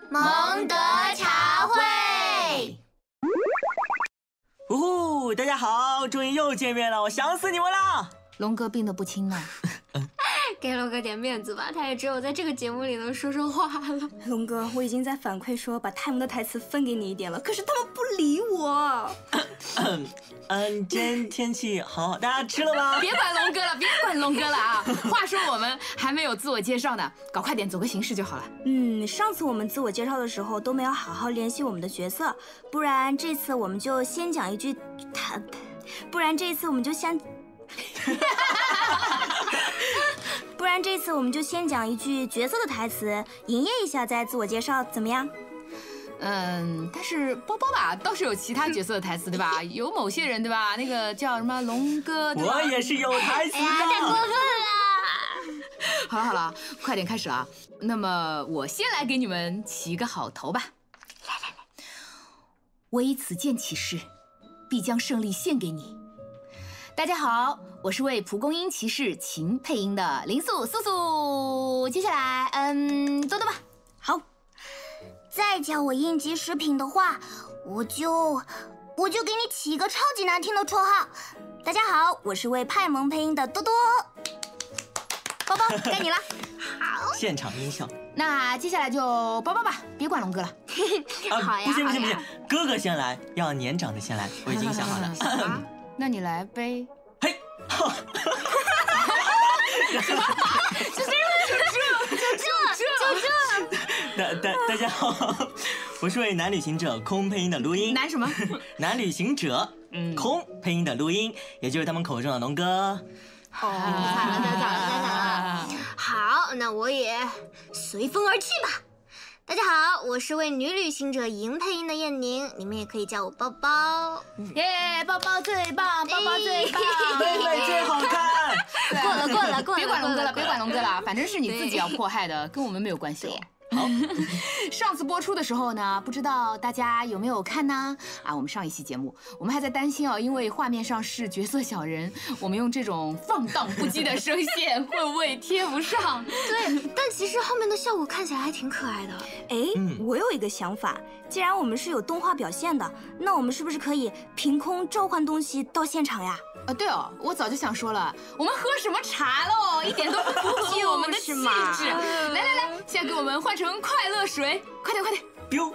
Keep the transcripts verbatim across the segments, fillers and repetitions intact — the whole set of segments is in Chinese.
蒙德茶会。 呜呼，大家好，终于又见面了，我想死你们了。 龙哥病得不轻呢。 给龙哥点面子吧，他也只有在这个节目里能说说话了。 龙哥，我已经在反馈说把泰蒙的台词分给你一点了，可是他们不理我。 嗯，今天天气好好，大家吃了吗？ 别管龙哥了，别管龙哥了啊！话说我们还没有自我介绍呢，搞快点，走个形式就好了。 嗯，上次我们自我介绍的时候都没有好好联系我们的角色，不然这次我们就先讲一句他，不然这次我们就先。不然这次我们就先讲一句角色的台词，营业一下再自我介绍，怎么样？ 嗯，但是包包吧倒是有其他角色的台词对吧？有某些人对吧？那个叫什么龙哥对吧？ 我也是有台词的。 哎呀，太过分了！ 好了好了，快点开始了啊！那么我先来给你们起一个好头吧。来来来，我以此剑起誓，必将胜利献给你。大家好，我是为蒲公英骑士秦配音的林素素素。接下来，嗯，多多吧。 好， 再叫我应急食品的话，我就我就给你起一个超级难听的绰号。 大家好，我是为派蒙配音的多多。包包，该你了。 好， 现场音效。 那接下来就包包吧，别管龙哥了。 啊， 好呀， 不行不行不行好呀， 哥哥先来，要年长的先来，我已经想好了。 啊，那你来呗。 嘿， 就这就这就这。 大大大家好，我是为男旅行者空配音的录音。 男什么？ 男旅行者，嗯，空配音的录音，也就是他们口中的龙哥。 哦，惨了，太惨了，太惨了。好，那我也随风而去吧。大家好，我是为女旅行者莹配音的燕宁，你们也可以叫我包包。 耶，包包最棒，包包最棒， 妹妹最好看。 过了，过了，过了， 别管龙哥了，别管龙哥了，反正是你自己对要迫害的，跟我们没有关系。 好， 上次播出的时候呢，不知道大家有没有看呢？啊，我们上一期节目，我们还在担心哦，因为画面上是角色小人，我们用这种放荡不羁的声线会不会贴不上？ 对，但其实后面的效果看起来还挺可爱的。 哎， 嗯我有一个想法，既然我们是有动画表现的，那我们是不是可以凭空召唤东西到现场呀？ 啊，对哦，我早就想说了，我们喝什么茶喽？一点都不符合我们的气质。来来来，现在给我们换成快乐水，快点快点 biu。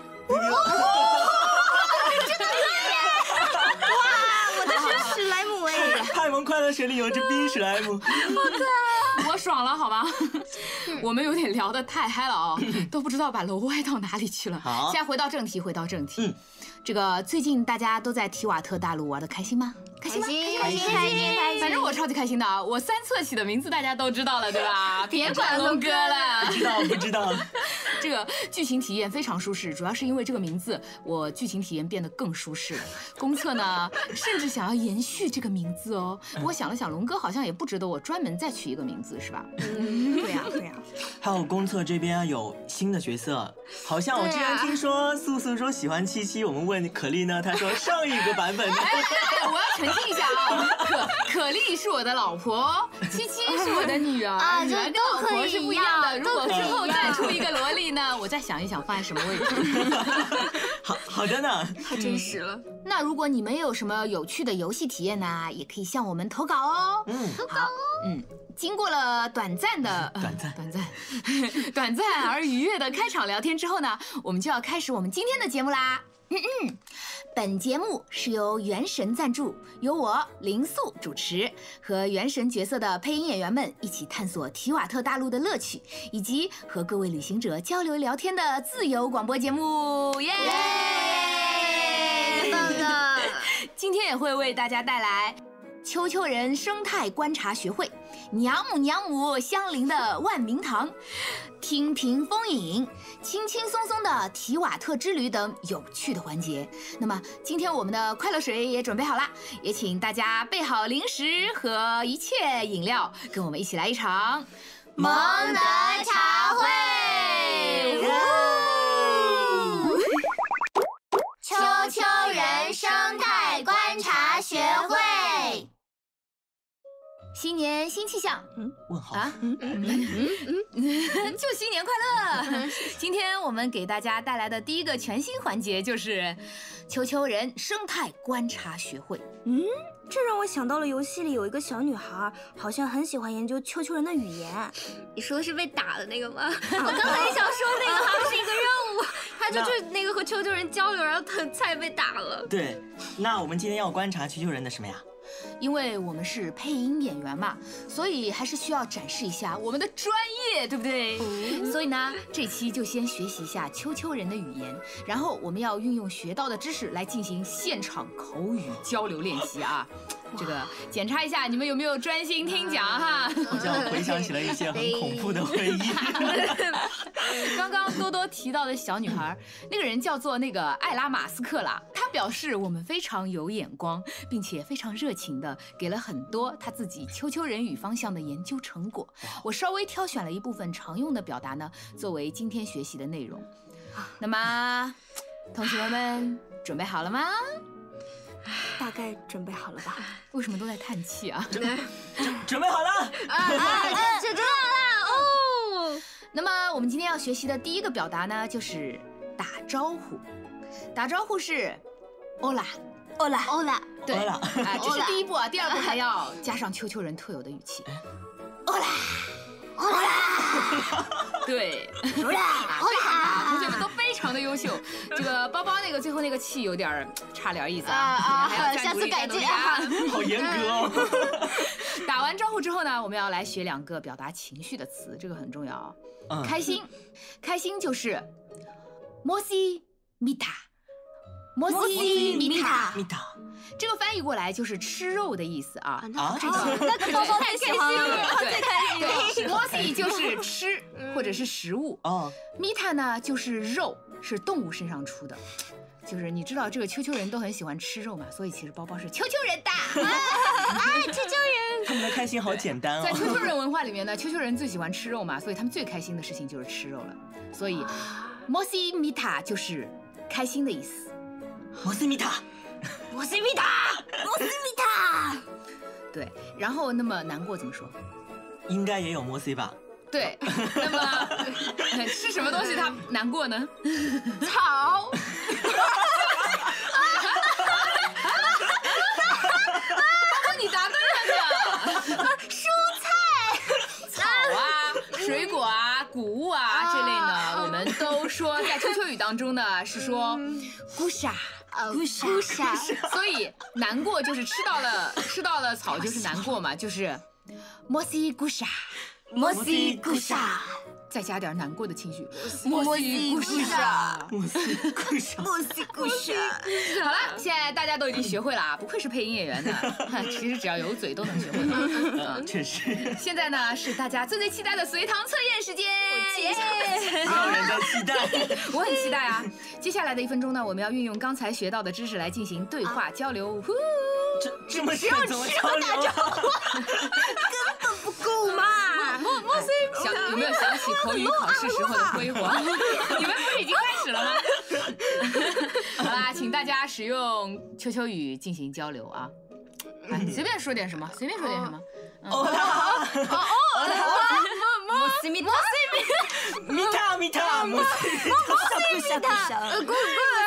我的是史莱姆哎！ 派蒙快乐水里有只冰史莱姆。 我爽了，好吧？我们有点聊得太嗨了啊、哦，都不知道把楼歪到哪里去了。 好， 现在回到正题，回到正题。 嗯， 这个最近大家都在提瓦特大陆玩得开心吗？开心吗？ 开心，开心，开心，开心。 反正我超级开心的啊！我三册起的名字大家都知道了，对吧？别管龙哥了。 不知道，不知道。 这个剧情体验非常舒适，主要是因为这个名字，我剧情体验变得更舒适了。公测呢，甚至想要延续这个名字哦。我想了想，龙哥好像也不值得我专门再取一个名字，是吧？ 嗯，对呀，对呀。 还有公测这边有新的角色，好像我之前听说素素说喜欢七七，我们问可丽呢，她说上一个版本的。 哎，我要澄清一下啊，可可丽是我的老婆，七七是我的女儿， 啊女儿跟老婆是不一样的。如果之后再出一个萝莉呢，我再想一想放在什么位置。 好好的呢， 太真实了。 那如果你们有什么有趣的游戏体验呢，也可以向我们投稿哦。 嗯， 投稿。 嗯，经过了短暂的短暂、 短暂、短暂而愉悦的开场聊天之后呢，我们就要开始我们今天的节目啦。嗯嗯，本节目是由原神赞助，由我林素主持，和原神角色的配音演员们一起探索提瓦特大陆的乐趣，以及和各位旅行者交流聊天的自由广播节目。耶！ 棒的！ 今天也会为大家带来丘丘人生态观察学会、娘母娘母相邻的万明堂、听屏风影、轻轻松松的提瓦特之旅等有趣的环节。那么今天我们的快乐水也准备好啦，也请大家备好零食和一切饮料，跟我们一起来一场蒙德茶会。丘丘人生态观察学会。 新年新气象。 嗯，问号啊，嗯嗯嗯嗯，就新年快乐！今天我们给大家带来的第一个全新环节就是球球人生态观察学会。 嗯，这让我想到了游戏里有一个小女孩，好像很喜欢研究球球人的语言。 你说的是被打的那个吗？我刚才也想说那个好像是一个任务，他就去那个和球球人交流，然后他菜被打了。 对，那我们今天要观察球球人的什么呀？ 因为我们是配音演员嘛，所以还是需要展示一下我们的专业，对不对？嗯、所以呢，这期就先学习一下丘丘人的语言，然后我们要运用学到的知识来进行现场口语交流练习啊。这个检查一下你们有没有专心听讲哈。 好像回想起了一些很恐怖的回忆。 刚刚多多提到的小女孩，那个人叫做那个艾拉马斯克啦。她表示我们非常有眼光，并且非常热情的给了很多她自己丘丘人语方向的研究成果。我稍微挑选了一部分常用的表达呢，作为今天学习的内容。那么，同学们准备好了吗？ 大概准备好了吧？ 为什么都在叹气啊？ 准准备好了啊啊！这这这了哦。 那么我们今天要学习的第一个表达呢，就是打招呼。打招呼是欧拉， 欧拉， 欧拉。 对啊，这是第一步啊。第二步还要加上丘丘人特有的语气，欧拉，欧拉。对， 欧拉，欧拉。 同学们都非常的优秀。这个包包那个最后那个气有点差点意思啊啊！还要下次改进啊。 好严格哦。 打完招呼之后呢，我们要来学两个表达情绪的词，这个很重要啊。嗯、开心，开心就是摩西米塔，摩西米塔， 米塔。 这个翻译过来就是吃肉的意思啊。 啊， 这个那可包包太开心了，最开心了。 对，摩西就是吃或者是食物哦，米塔呢就是肉，是动物身上出的。就是你知道这个丘丘人都很喜欢吃肉嘛，所以其实包包是丘丘人的。 啊，丘丘人。 他们的开心好简单哦。 在丘丘人文化里面呢，丘丘人最喜欢吃肉嘛，所以他们最开心的事情就是吃肉了。所以摩西米塔就是开心的意思。 摩西米塔。 摩西米塔，摩西米塔。 对，然后那么难过怎么说？ 应该也有摩西吧？ 对，那么吃什么东西他难过呢？ 草。 包括你答对了呢。 蔬菜、 草啊、水果啊、谷物啊这类呢，我们都说在丘丘语当中呢是说咕沙。 咕沙咕沙， 所以难过就是吃到了吃到了草就是难过嘛，就是摩西咕沙， 摩西咕沙， 再加点难过的情绪， 摩西咕沙， 摩西咕沙， 摩西咕沙。 好了，现在大家都已经学会了啊，不愧是配音演员呢，其实只要有嘴都能学会。 嗯，确实。 现在呢是大家最最期待的随堂测验时间， 没有人在期待， 我很期待啊。接下来的一分钟呢，我们要运用刚才学到的知识来进行对话交流。 这这么深怎么交流？ 根本不够嘛！ 莫莫西，想有没有想起口语考试时候的辉煌？你们不是已经开始了吗？好啦，请大家使用丘丘语进行交流啊！哎，随便说点什么，随便说点什么。 哦啦， 哦哦，摩西米摩西米塔米塔摩西米塔，咕咕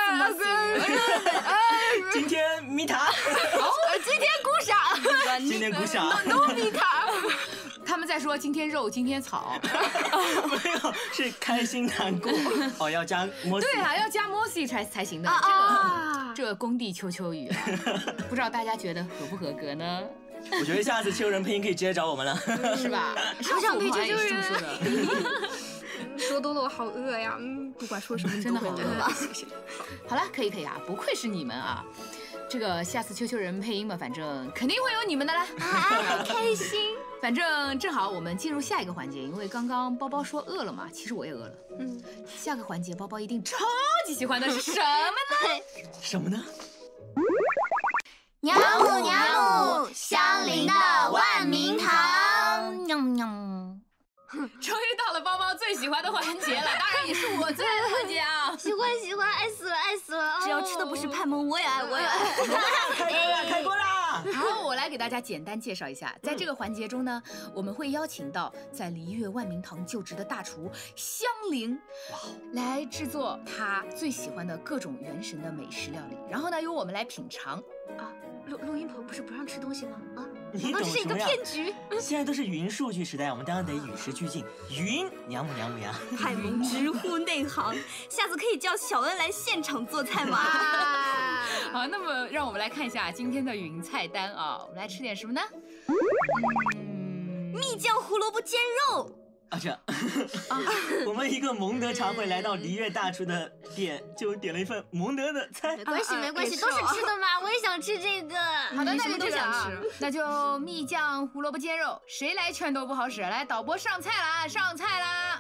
咕， 今天米塔， 今天咕啥？ 今天咕啥？ 糯米塔。 他们在说今天肉，今天草。 没有，是开心难过。哦，要加摩西。 对啊，要加摩西才才行的。这个这个工地丘丘语啊，不知道大家觉得合不合格呢？ 我觉得下次丘人配音可以直接找我们了， 是吧？ 我想配丘丘人。 说多了我好饿呀，嗯， 不管说什么真的好饿吧。 好了，可以可以啊，不愧是你们啊。这个下次丘丘人配音嘛，反正肯定会有你们的啦。 啊，开心。 反正正好我们进入下一个环节，因为刚刚包包说饿了嘛，其实我也饿了。嗯，下个环节包包一定超级喜欢的是什么呢？ 什么呢？ 娘母娘母，香菱的万明堂。 喵喵。终于到了包包最喜欢的环节了，当然也是我最爱的环节啊！ 喜欢喜欢，爱死了爱死了！ 只要吃的不是派蒙，我也爱我也爱。 开锅啦！开锅啦！ 好，我来给大家简单介绍一下，在这个环节中呢，我们会邀请到在璃月万明堂就职的大厨香菱，来制作他最喜欢的各种原神的美食料理，然后呢，由我们来品尝。 啊，录录音棚不是不让吃东西吗？啊， 你懂这是一个什么呀？ 骗局。 现在都是云数据时代，我们当然得与时俱进。云，娘母娘母呀！ 派蒙直呼内行，下次可以叫小恩来现场做菜吗？ 啊， 好，那么让我们来看一下今天的云菜单啊，我们来吃点什么呢？嗯， 蜜酱胡萝卜煎肉。 啊这，我们一个蒙德茶会来到璃月大厨的店，就点了一份蒙德的菜。 没关系啊啊没关系， 也是哦都是吃的嘛，我也想吃这个。 好的， 你那就这个什么都想啊吃， 那就蜜酱胡萝卜煎肉，谁来劝都不好使。来，导播上菜啦，上菜啦！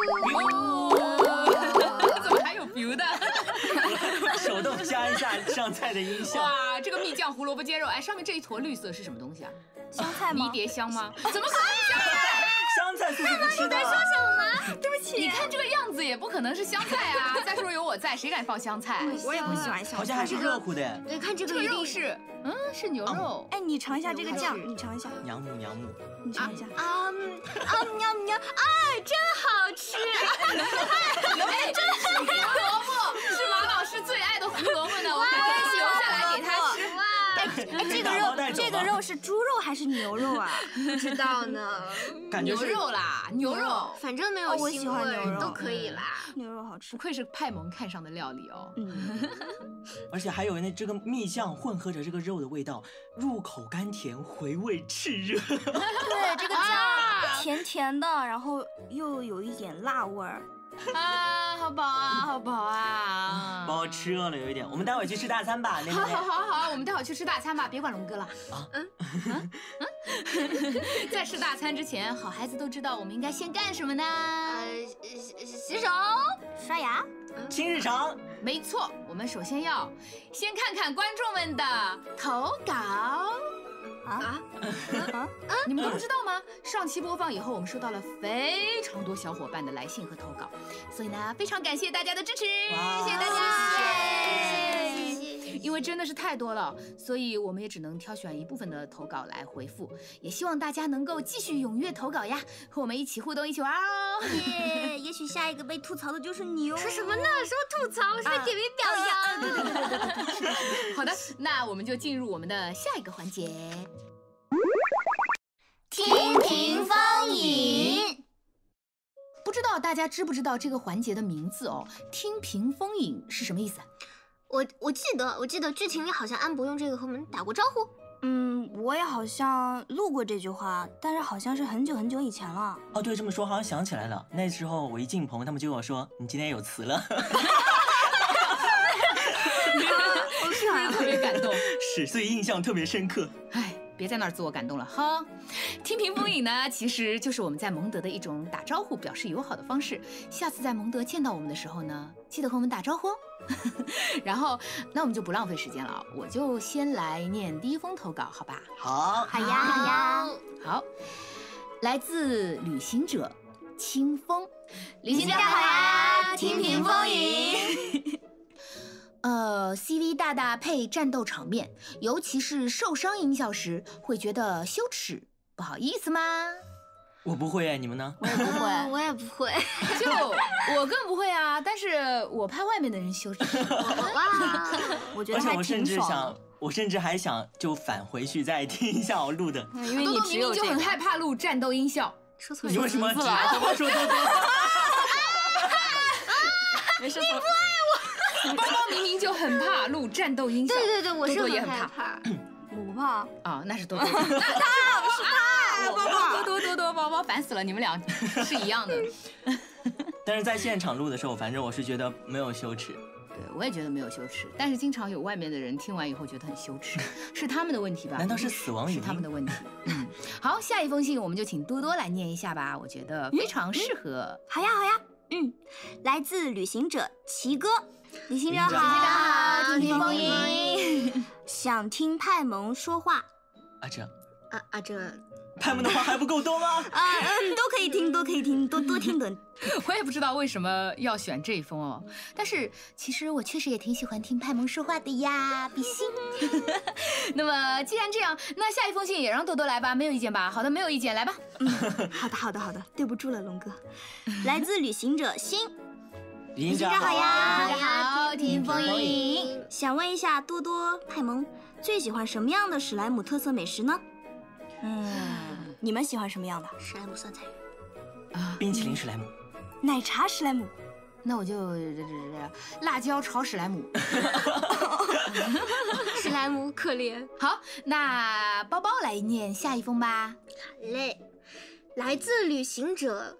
哦，怎么还有 biu 的？ 手动加一下上菜的音效。 哇，这个蜜酱胡萝卜煎肉，哎，上面这一坨绿色是什么东西啊？ 香菜吗？ 迷迭香吗？怎么可能是香菜？ 香菜素素不吃的。 对不起， 你看这个样子也不可能是香菜啊！再说有我在，谁敢放香菜？ 我也不喜欢香菜。 好像还是热乎的。 对，看这这个个一定肉是，嗯，是牛肉。 哎，你尝一下这个酱还，是你尝一下， 娘母娘母， 你尝一下。 啊嗯啊喵喵，哎，真好吃！ 哎，真是胡萝卜，是马老师最爱的胡萝卜呢，我赶紧留下来给他吃。 哎，这个打包带肉， 走吧这个肉是猪肉还是牛肉啊？ 不知道呢， 牛感觉是肉啦，牛肉， 反正没有哦我腥喜欢味儿牛肉都可以啦。 牛肉好吃不。愧是派蒙看上的料理哦。 嗯， 而且还有那这个蜜酱混合着这个肉的味道，入口甘甜，回味炽热。 对，这个啊酱甜甜的，然后又有一点辣味儿。 啊，好饱啊，好饱啊！ 把我吃饿了有一点。我们待会儿去吃大餐吧，那好个。 好好好，我们待会儿去吃大餐吧，别管龙哥了。 啊嗯嗯嗯，在吃大餐之前，好孩子都知道我们应该先干什么呢？ 呃，洗洗手。 刷牙。 清日常。 没错，我们首先要先看看观众们的投稿。 啊啊！ 你们都不知道吗？上期播放以后，我们收到了非常多小伙伴的来信和投稿，所以呢，非常感谢大家的支持， 哇谢谢大家， 谢谢谢谢。 因为真的是太多了，所以我们也只能挑选一部分的投稿来回复，也希望大家能够继续踊跃投稿呀，和我们一起互动，一起玩哦。 耶，也许下一个被吐槽的就是你哦。 说什么呢？什么吐槽？是不是点名表扬？对对对对对对。 好的，那我们就进入我们的下一个环节。 听评风饮。 不知道大家知不知道这个环节的名字哦？听评风饮是什么意思？ 我我记得我记得剧情里好像安博用这个和我们打过招呼。 嗯，我也好像录过这句话，但是好像是很久很久以前了。 哦，对，这么说好像想起来了。那时候我一进棚，他们就跟我说：“你今天有词了。” 是不是特别感动？ 是，所以印象特别深刻。 哎，别在那儿自我感动了哈。听评风饮呢，其实就是我们在蒙德的一种打招呼、表示友好的方式。下次在蒙德见到我们的时候呢，记得和我们打招呼哦。然后，那我们就不浪费时间了，我就先来念第一封投稿，好吧？ 好， 好呀好呀， 好，来自旅行者清风，旅行者好呀听评风饮。呃 ，C V 大大配战斗场面，尤其是受伤音效时，会觉得羞耻，不好意思吗？ 我不会哎，你们呢？ 我也不会。 我也不会。 就我更不会啊，但是我怕外面的人羞耻。 哇， 我觉得还而且我甚挺爽至想的，， 我甚至还想就返回去再听一下我录的。 嗯因为你多多明只有这个明就很害怕录战斗音效， 说错你为什么只死了怎么说多多？ 没事。你不包包明明就很怕录战斗音效。 对对对，我是多多也很害很怕怕。 我不怕。 啊，那是多多，那他是他，包包多多多多包包，烦死了，你们俩是一样的。 但是在现场录的时候，反正我是觉得没有羞耻。 对，我也觉得没有羞耻，但是经常有外面的人听完以后觉得很羞耻，是他们的问题吧？ 难道是死亡语是音？ 他们的问题。嗯，好，下一封信我们就请多多来念一下吧，我觉得非常适合。 好呀好呀，嗯，来自旅行者奇哥，旅行者旅行者好， 好听听风听吟，想听派蒙说话。 啊这， 啊啊这， 他们的话还不够多吗？ 啊嗯，都可以听，都可以听，多多听的。 我也不知道为什么要选这一封哦，但是其实我确实也挺喜欢听派蒙说话的呀，比心。那么既然这样，那下一封信也让多多来吧，没有意见吧？好的，没有意见，来吧。 嗯，好的，好的，好的，对不住了，龙哥。来自旅行者心， 旅行者好呀， 大家好，听风吟。 想问一下多多、派蒙最喜欢什么样的史莱姆特色美食呢？嗯，你们喜欢什么样的？ 史莱姆酸菜鱼， 啊， 冰淇淋史莱姆。 奶茶史莱姆。 那我就辣椒炒史莱姆。 史莱姆可怜。 好，那包包来念下一封吧。 嘞，来自旅行者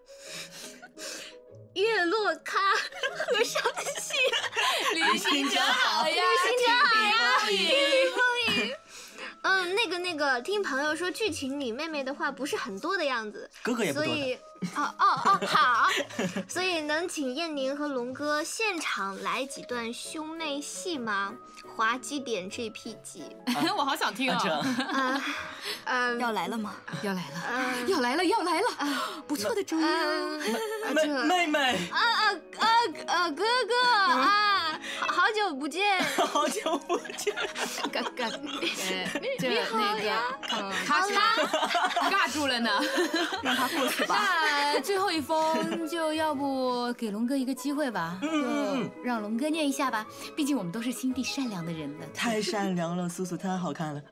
月落咖和尚的信。 旅行者好呀， 旅行者好呀， 听风吟。 嗯，那个那个，听朋友说剧情里妹妹的话不是很多的样子， 哥哥也不多的。 所以，哦哦哦，好，所以能请燕宁和龙哥现场来几段兄妹戏吗？滑稽点 G P G。 我好想听啊！ 啊，嗯， 要来了吗？ 要来了， 嗯要来了，要来了！不错的主意啊！ 嗯， 妹这妹妹， 啊啊啊啊，哥哥啊，好好久不见。 好久不见。 嘎嘎，呃，这你好那呀个，他他尬住了呢。 让他过去吧。 那最后一封就要不给龙哥一个机会吧，就让龙哥念一下吧。毕竟我们都是心地善良的人了。 太善良了，素素太好看了。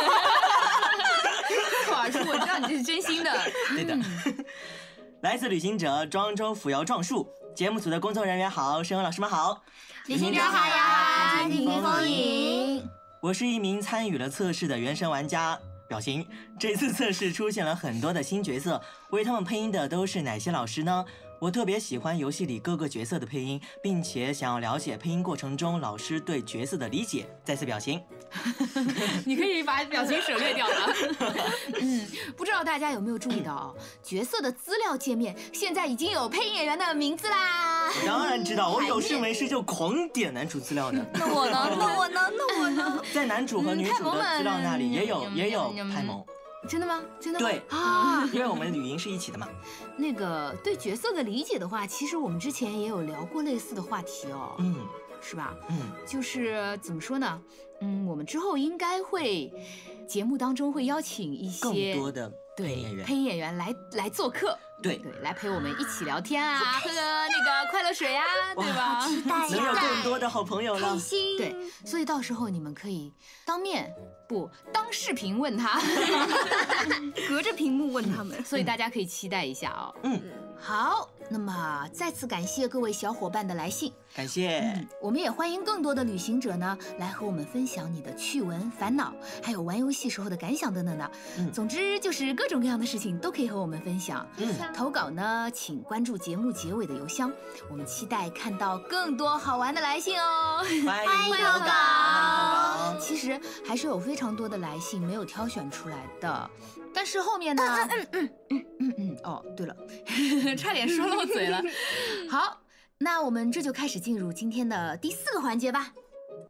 话说，我知道你这是真心的。 对的。来自旅行者庄周扶摇撞树节目组的工作人员好，声优老师们好。 旅行者好呀，听听风吟。 我是一名参与了测试的原神玩家。表情，这次测试出现了很多的新角色，为他们配音的都是哪些老师呢？我特别喜欢游戏里各个角色的配音，并且想要了解配音过程中老师对角色的理解。再次表情。 你可以把表情省略掉了。嗯，不知道大家有没有注意到，角色的资料界面现在已经有配音演员的名字啦。 我当然知道，我有事没事就狂点男主资料的。 那我呢？那我呢？那我呢？ 在男主和女主的资料那里也有也有派蒙。 真的吗？真的吗？ 对啊， 因为我们语音是一起的嘛。 那个对角色的理解的话，其实我们之前也有聊过类似的话题哦。 嗯， 是吧？ 嗯， 就是怎么说呢？嗯，我们之后应该会节目当中会邀请一些更多的配音演员， 配音演员来来做客。 对对，来陪我们一起聊天啊，喝个那个快乐水啊，对吧？ 期待呀， 能有更多的好朋友了。 开心。 对，所以到时候你们可以当面不当视频问他， 隔着屏幕问他们。 所以大家可以期待一下哦。 嗯， 好，那么再次感谢各位小伙伴的来信， 感谢。 嗯，我们也欢迎更多的旅行者呢来和我们分享你的趣闻、烦恼，还有玩游戏时候的感想等等的。 嗯， 总之就是各种各样的事情都可以和我们分享。 嗯。 投稿呢，请关注节目结尾的邮箱，我们期待看到更多好玩的来信哦。 欢迎投稿。 其实还是有非常多的来信没有挑选出来的，但是后面呢？嗯嗯嗯嗯嗯嗯。哦，对了，差点说漏嘴了。好，那我们这就开始进入今天的第四个环节吧。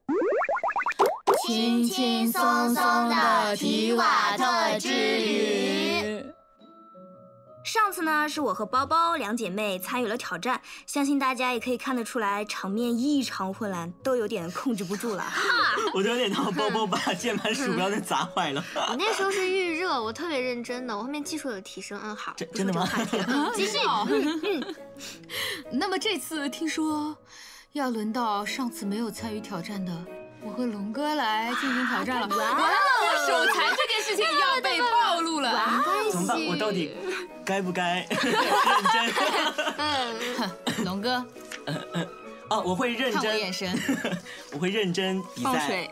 轻轻松松的提瓦特之旅。 上次呢，是我和包包两姐妹参与了挑战，相信大家也可以看得出来，场面异常混乱，都有点控制不住了。 我都有点当包包把键盘鼠标给砸坏了。 我那时候是预热，我特别认真的，我后面技术有提升。嗯，好， 真真的吗？ 继续。 嗯，那么这次听说要轮到上次没有参与挑战的我和龙哥来进行挑战了。完了，我手残这件事情要被暴露了。 怎么办？我到底该不该认真？ 龙哥， 嗯嗯，哦，我会认真。 看我眼神， 我会认真比赛。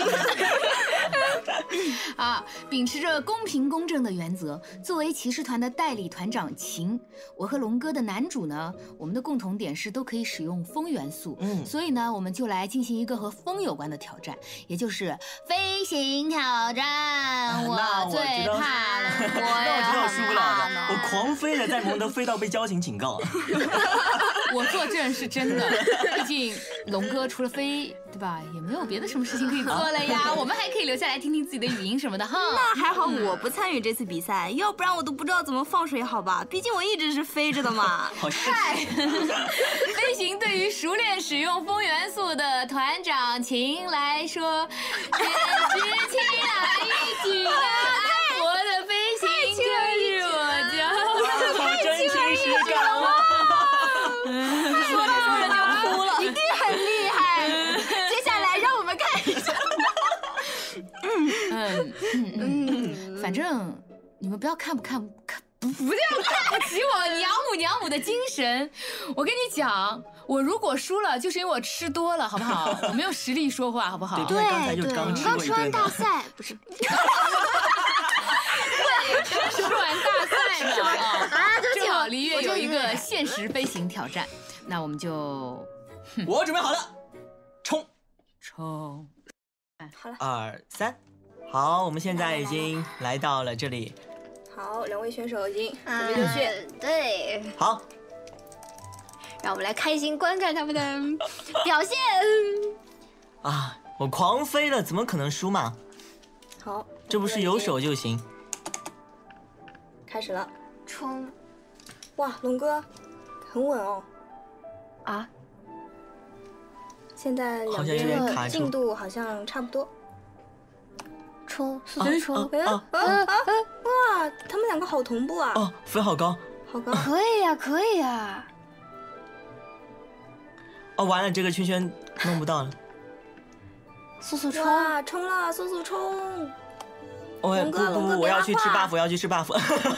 啊，秉持着公平公正的原则，作为骑士团的代理团长秦，我和龙哥的男主呢，我们的共同点是都可以使用风元素， 嗯， 所以呢，我们就来进行一个和风有关的挑战，也就是飞行挑战。啊、我最怕了， 我那我知道我输不了的，我狂飞的在蒙德飞到被交警警告。 我作证是真的，毕竟龙哥除了飞，对吧，也没有别的什么事情可以做了呀。我们还可以留下来听听自己的语音什么的哈。 那还好我不参与这次比赛，要不然我都不知道怎么放水，好吧？毕竟我一直是飞着的嘛。 好帅！ 飞行对于熟练使用风元素的团长秦来说，简直轻而易举的。我的飞行就是我教。 好真情实感啊！ 说着说着就哭了， 一定很厉害。接下来让我们看一下。 嗯嗯嗯，反正你们不要看不看看不不要看不起我娘母娘母的精神。我跟你讲，我如果输了，就是因为我吃多了，好不好？我没有实力说话，好不好？ 对，刚才就对， 刚吃刚过一顿吃完大。赛不是？ 对，刚吃完大赛呢啊！ 啊，对不起， 正好璃月有一个我这限时飞行挑战，那我们就我准备好了，冲！ 冲。 二三，好，我们现在已经来到了这里。 好，两位选手已经准啊备就绪。 对， 好， 让我们来开心观看他们的表现。 啊，我狂飞了，怎么可能输嘛？ 好， 这不是有手就行。 开始了。 冲哇，龙哥，很稳哦。 啊！ 现在两好像有点边卡住进度好像差不多。 冲，速速冲！ 哎啊啊啊！哇，他们两个好同步啊， 哦，飞好高。 好高。 可以呀，可以呀。 哦，完了，这个圈圈弄不到了。 速速冲！ 哇，冲了，速速冲！ 哦， 龙不不不， 哥龙哥别我要去吃拉胯 buff，我要去吃 buff。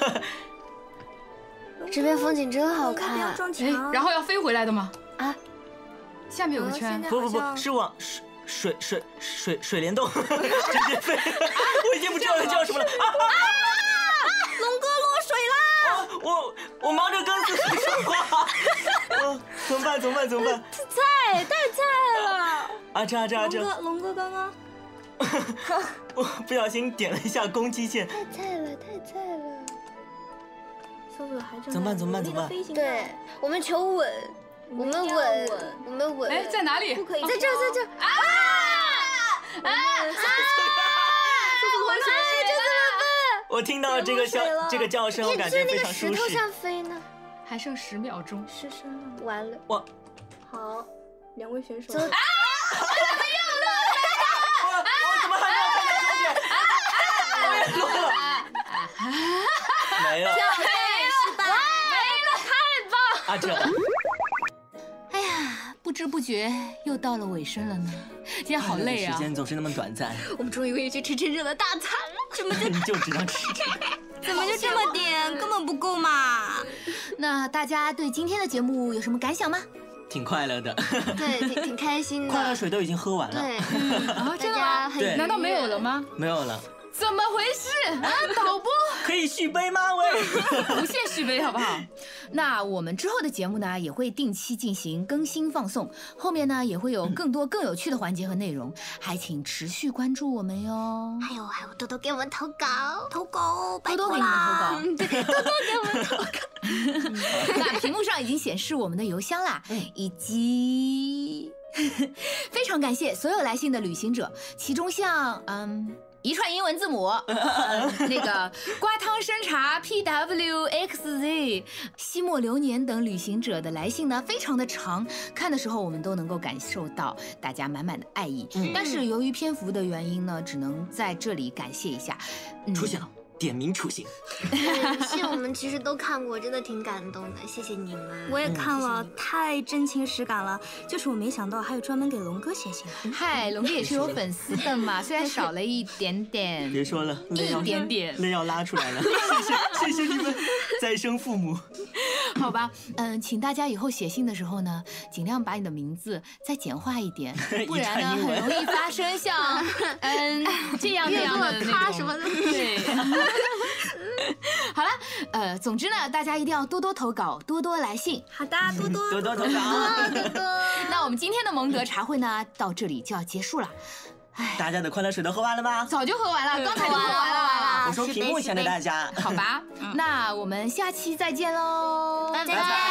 这边风景真好龙哥不要看撞哎墙。， 然后要飞回来的吗？ 啊！ 下面有个圈啊现在。 不不不， 好像是往水水水水水帘洞直接飞。我已经不知道它叫什么了。啊啊！ 龙哥落水啦！ 我我忙着跟自己说话。嗯，怎么办？怎么办？怎么办？ 菜太菜了！ 啊这啊这啊这！ 龙哥，龙哥刚刚我不小心点了一下攻击键。 太菜了，太菜了。 速度还正怎么办在怎么办怎么办努力地飞行对，我们求稳，我们要稳稳， 我们稳。 哎，在哪里？ 不可以在这儿，在这儿。啊！ 啊！ 我这这怎么办？ 我听到这个叫流水了这个叫声，我一感直那个觉非常舒适。 石头上飞呢。 还剩十秒钟。 失声了。 完了， 我好，两位选手。 走我我怎么还没有看到终点？我也落了，没了。 失败。 啊这。 哎呀，不知不觉又到了尾声了呢。今天好累啊时！间总是那么短暂， 我们终于可以去吃真正的大餐了。 怎么就你就知道吃这个。 怎么就这么点，根本不够嘛！ 那大家对今天的节目有什么感想吗？ 挺快乐的， 对，挺挺开心的。 快乐水都已经喝完了， 对， 啊， 大家很对愉悦难道没有了？吗？ 没有了， 怎么回事啊？导播可以续杯吗？喂， 无限续杯好不好？那我们之后的节目呢，也会定期进行更新放送，后面呢也会有更多更有趣的环节和内容，还请持续关注我们哟。 还有还有，多多给我们投稿， 投稿，拜托多多给你们投啦！ 稿，对，多多给我们投稿。那屏幕上已经显示我们的邮箱啦，以及非常感谢所有来信的旅行者，其中像嗯。一串英文字母，呃、那个瓜汤参茶 P W X Z 西莫流年等旅行者的来信呢，非常的长，看的时候我们都能够感受到大家满满的爱意。 嗯但是由于篇幅的原因呢，只能在这里感谢一下。嗯出现了，点名出现。 信我们其实都看过，真的挺感动的，谢谢你们。 我也看了，太真情实感了。就是我没想到还有专门给龙哥写信的。 嗨，龙哥也是有粉丝的嘛，虽然少了一点点， 别说了，泪要一点点， 泪要拉出来了，谢谢谢谢你们，再生父母。 好吧，嗯，请大家以后写信的时候呢，尽量把你的名字再简化一点，不然呢，很容易发生像嗯这样那样的那种他什么的。 对。好了，呃，总之呢，大家一定要多多投稿，多多来信。 好的，多多多多投稿。 那我们今天的蒙德茶会呢，到这里就要结束了。唉， 大家的快乐水都喝完了吗？ 早就喝完了，刚才就喝完了。 我说屏幕前的大家， 好吧，那我们下期再见喽， 拜拜。 拜拜。